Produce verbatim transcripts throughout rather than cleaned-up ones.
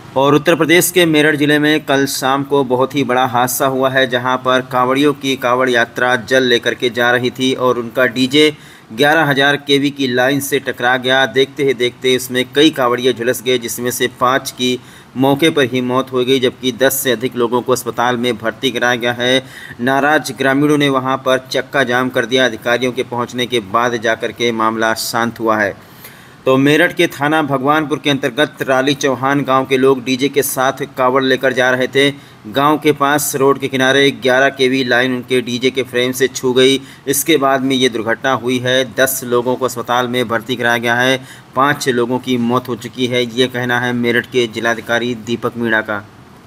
और उत्तर प्रदेश के मेरठ ज़िले में कल शाम को बहुत ही बड़ा हादसा हुआ है, जहां पर कांवड़ियों की कांवड़ यात्रा जल लेकर के जा रही थी और उनका डीजे ग्यारह हज़ार केवी की लाइन से टकरा गया। देखते ही देखते इसमें कई कांवड़िए झुलस गए, जिसमें से पाँच की मौके पर ही मौत हो गई, जबकि दस से अधिक लोगों को अस्पताल में भर्ती कराया गया है। नाराज ग्रामीणों ने वहां पर चक्का जाम कर दिया। अधिकारियों के पहुंचने के बाद जाकर के मामला शांत हुआ है। तो मेरठ के थाना भगवानपुर के अंतर्गत राली चौहान गांव के लोग डीजे के साथ कावड़ लेकर जा रहे थे। गांव के पास रोड के किनारे ग्यारह केवी लाइन उनके डीजे के फ्रेम से छू गई। इसके बाद में ये दुर्घटना हुई है। दस लोगों को अस्पताल में भर्ती कराया गया है। पाँच लोगों की मौत हो चुकी है, ये कहना है मेरठ के जिलाधिकारी दीपक मीणा का।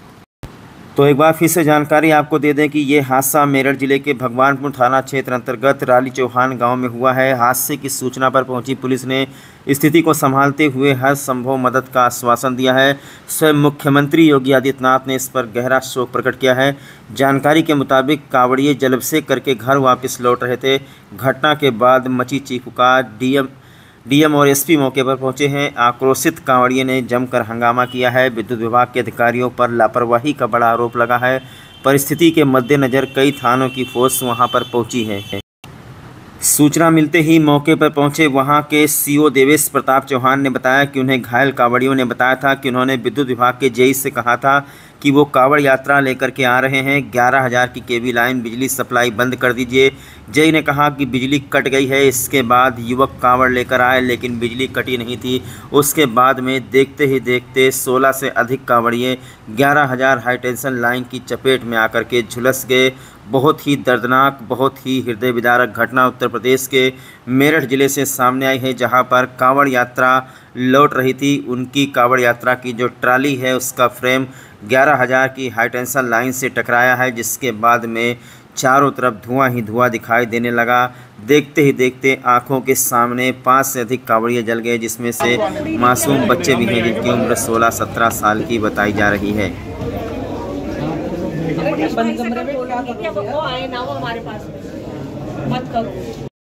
तो एक बार फिर से जानकारी आपको दे दें कि ये हादसा मेरठ जिले के भगवानपुर थाना क्षेत्र अंतर्गत राली चौहान गांव में हुआ है। हादसे की सूचना पर पहुंची पुलिस ने स्थिति को संभालते हुए हर संभव मदद का आश्वासन दिया है। स्वयं मुख्यमंत्री योगी आदित्यनाथ ने इस पर गहरा शोक प्रकट किया है। जानकारी के मुताबिक कांवड़िए जलाभिषेक करके घर वापस लौट रहे थे। घटना के बाद मची चीखपुकार। डीएम डीएम और एसपी मौके पर पहुंचे हैं। आक्रोशित कांवड़िए ने जमकर हंगामा किया है। विद्युत विभाग के अधिकारियों पर लापरवाही का बड़ा आरोप लगा है। परिस्थिति के मद्देनज़र कई थानों की फोर्स वहां पर पहुंची है। सूचना मिलते ही मौके पर पहुंचे वहां के सीओ देवेश प्रताप चौहान ने बताया कि उन्हें घायल कांवड़ियों ने बताया था कि उन्होंने विद्युत विभाग के जेई से कहा था कि वो कांवड़ यात्रा लेकर के आ रहे हैं। ग्यारह हज़ार की केवी लाइन बिजली सप्लाई बंद कर दीजिए। जेई ने कहा कि बिजली कट गई है। इसके बाद युवक कांवड़ लेकर आए, लेकिन बिजली कटी नहीं थी। उसके बाद में देखते ही देखते सोलह से अधिक कांवड़िए ग्यारह हज़ार हाई टेंशन लाइन की चपेट में आकर के झुलस गए। बहुत ही दर्दनाक, बहुत ही हृदय विदारक घटना उत्तर प्रदेश के मेरठ ज़िले से सामने आई है, जहां पर कांवड़ यात्रा लौट रही थी। उनकी कांवड़ यात्रा की जो ट्राली है उसका फ्रेम ग्यारह हज़ार की हाई टेंशन लाइन से टकराया है, जिसके बाद में चारों तरफ धुआं ही धुआं दिखाई देने लगा। देखते ही देखते आंखों के सामने पाँच से अधिक कांवड़िए जल गए, जिसमें से मासूम बच्चे भी हैं जिनकी उम्र सोलह सत्रह साल की बताई जा रही है। बंद कमरे में क्या वो आए ना वो हमारे पास मत करो।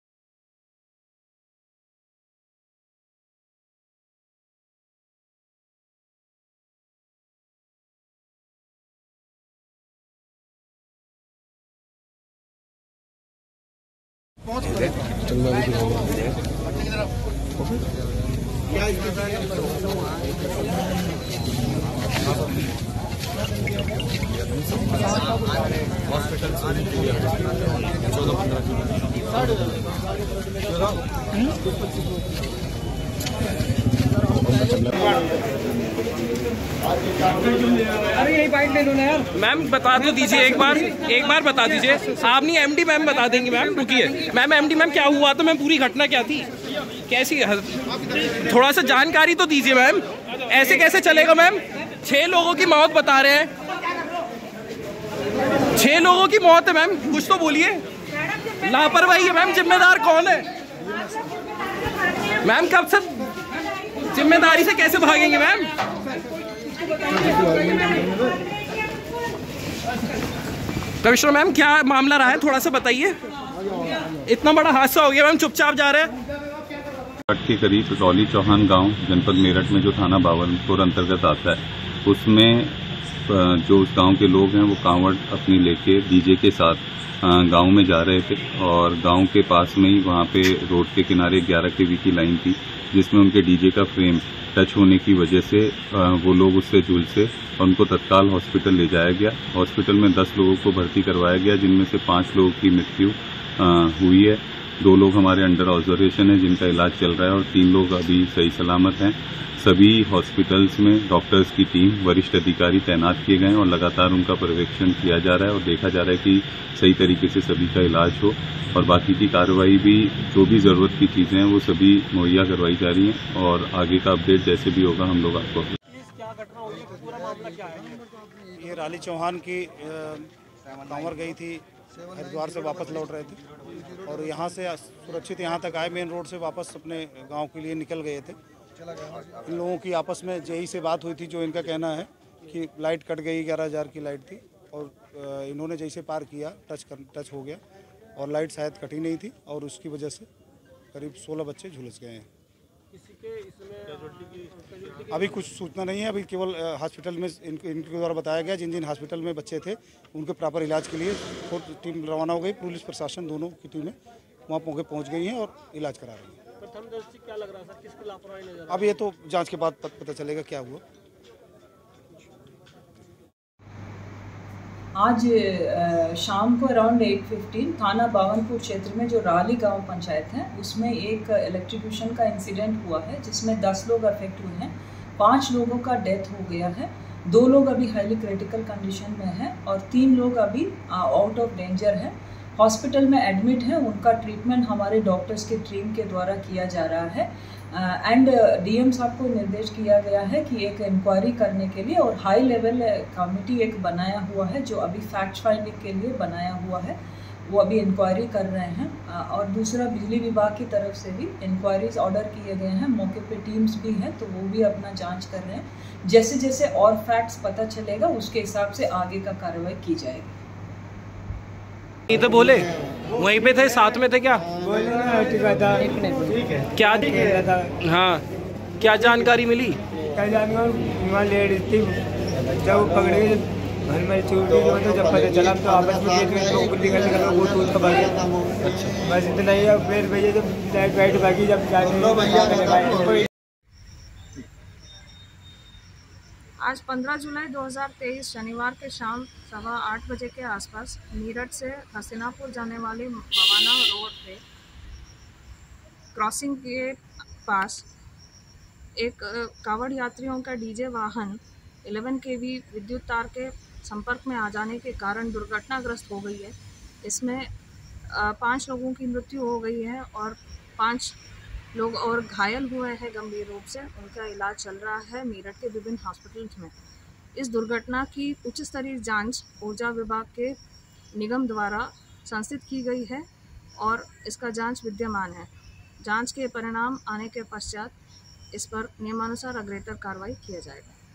हॉस्पिटल चौदह पंद्रह अरे यही बाइक ले लो ना यार। मैम बता तो दीजिए, एक बार एक बार बता दीजिए। आप नहीं एमडी मैम बता देंगी। मैम रुकिए मैम, एमडी मैम क्या हुआ तो मैम, पूरी घटना क्या थी, कैसी, थोड़ा सा जानकारी तो दीजिए मैम। ऐसे कैसे चलेगा मैम? छह लोगों की मौत बता रहे हैं, छह लोगों की मौत है मैम, कुछ तो बोलिए। लापरवाही है मैम, जिम्मेदार कौन है मैम? कब से जिम्मेदारी से कैसे भागेंगे मैम? कमिश्नर मैम क्या मामला रहा है, थोड़ा सा बताइए। इतना बड़ा हादसा हो गया मैम, चुपचाप जा रहे हैं। के करीब रौली चौहान गांव जनपद मेरठ में जो थाना बावनपुर अंतर्गत आता है, उसमें जो उस गांव के लोग हैं वो कांवड़ अपनी लेके डीजे के साथ गांव में जा रहे थे और गांव के पास में ही वहां पे रोड के किनारे ग्यारह केवी की लाइन थी, जिसमें उनके डीजे का फ्रेम टच होने की वजह से वो लोग उससे झुलसे और उनको तत्काल हॉस्पिटल ले जाया गया। हॉस्पिटल में दस लोगों को भर्ती करवाया गया, जिनमें से पाँच लोगों की मृत्यु हुई है। दो लोग हमारे अंडर ऑब्जर्वेशन है जिनका इलाज चल रहा है और तीन लोग अभी सही सलामत हैं। सभी हॉस्पिटल्स में डॉक्टर्स की टीम, वरिष्ठ अधिकारी तैनात किए गए हैं और लगातार उनका पर्यवेक्षण किया जा रहा है और देखा जा रहा है कि सही तरीके से सभी का इलाज हो और बाकी की कार्रवाई भी, जो भी ज़रूरत की चीज़ें हैं वो सभी मुहैया करवाई जा रही हैं और आगे का अपडेट जैसे भी होगा हम लोग आपको। क्या घटना हुई, पूरा मामला क्या है? ये राली चौहान की कांवर गई थी, हरिद्वार से वापस लौट रहे थे और यहाँ से सुरक्षित यहाँ तक आए, मेन रोड से वापस अपने गांव के लिए निकल गए थे। इन लोगों की आपस में जेई से बात हुई थी, जो इनका कहना है कि लाइट कट गई, ग्यारह हज़ार की लाइट थी और इन्होंने जैसे पार किया टच कर टच हो गया और लाइट शायद कटी नहीं थी और उसकी वजह से करीब सोलह बच्चे झुलस गए हैं। किसी के इसमें अभी कुछ सूचना नहीं है। अभी केवल हॉस्पिटल में इनके इनके द्वारा बताया गया, जिन जिन हॉस्पिटल में बच्चे थे उनके प्रॉपर इलाज के लिए टीम रवाना हो गई। पुलिस प्रशासन दोनों की टीमें वहाँ मौके पहुँच गई हैं और इलाज करा रही हैं। प्रथमदर्शी क्या लग रहा है सर, किसकी लापरवाही नजर आ रही है? अब ये तो जांच के बाद पता चलेगा क्या हुआ। आज शाम को अराउंड एट फिफ्टीन थाना बावनपुर क्षेत्र में जो राली गांव पंचायत है उसमें एक इलेक्ट्रिक्यूशन का इंसिडेंट हुआ है, जिसमें दस लोग अफेक्ट हुए हैं। पाँच लोगों का डेथ हो गया है, दो लोग अभी हाईली क्रिटिकल कंडीशन में हैं और तीन लोग अभी आउट ऑफ डेंजर हैं, हॉस्पिटल में एडमिट हैं। उनका ट्रीटमेंट हमारे डॉक्टर्स के टीम के द्वारा किया जा रहा है एंड डीएम साहब को निर्देश किया गया है कि एक इंक्वायरी करने के लिए और हाई लेवल कमेटी एक बनाया हुआ है जो अभी फैक्ट फाइंडिंग के लिए बनाया हुआ है, वो अभी इंक्वायरी कर रहे हैं। और दूसरा बिजली विभाग की तरफ से भी इंक्वायरीज ऑर्डर किए गए हैं, मौके पे टीम्स भी हैं तो वो भी अपना जांच कर रहे हैं। जैसे जैसे और फैक्ट्स पता चलेगा उसके हिसाब से आगे का कार्रवाई की जाएगी। ये तो बोले वहीं पे थे, साथ में थे क्या? बोले ना ठीक है क्या? था। हाँ, क्या जानकारी मिली? क्या जानकारी वहाँ लेडीज थी, जब पकड़े घर में छूटी तो जब पता चला तो आपस में खेत में गुल्ली कर निकल वो टूट का भागे। अच्छा, बस इतना ही। अब फिर भैया जब लाइट वाइट भागी जब जाके आज पंद्रह जुलाई दो हज़ार तेईस शनिवार के शाम सवा आठ बजे के आसपास मीरठ से हसीनापुर जाने वाली मवाना रोड पे क्रॉसिंग के पास एक कावड़ यात्रियों का डीजे वाहन ग्यारह केवी विद्युत तार के संपर्क में आ जाने के कारण दुर्घटनाग्रस्त हो गई है। इसमें पाँच लोगों की मृत्यु हो गई है और पाँच लोग और घायल हुए हैं गंभीर रूप से। उनका इलाज चल रहा है मेरठ के विभिन्न हॉस्पिटल्स में। इस दुर्घटना की उच्च स्तरीय जांच ऊर्जा विभाग के निगम द्वारा संस्थित की गई है और इसका जांच विद्यमान है। जांच के परिणाम आने के पश्चात इस पर नियमानुसार अग्रेतर कार्रवाई किया जाएगा।